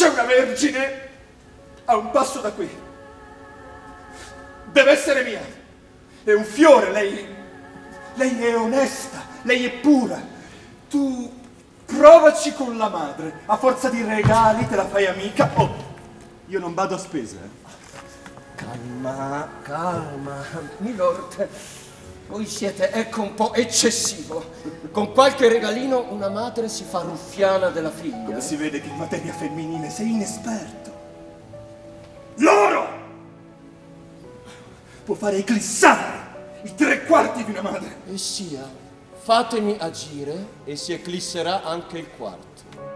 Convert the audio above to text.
C'è una vergine a un passo da qui. Deve essere mia. È un fiore, lei è onesta, lei è pura. Tu provaci con la madre. A forza di regali te la fai amica. Oh, io non vado a spese. Calma, calma, milord. Voi siete, ecco, un po' eccessivo. Con qualche regalino una madre si fa ruffiana della figlia. Come si vede che in materia femminile sei inesperto. L'oro può fare eclissare i 3/4 di una madre. E sia, fatemi agire e si eclisserà anche il quarto.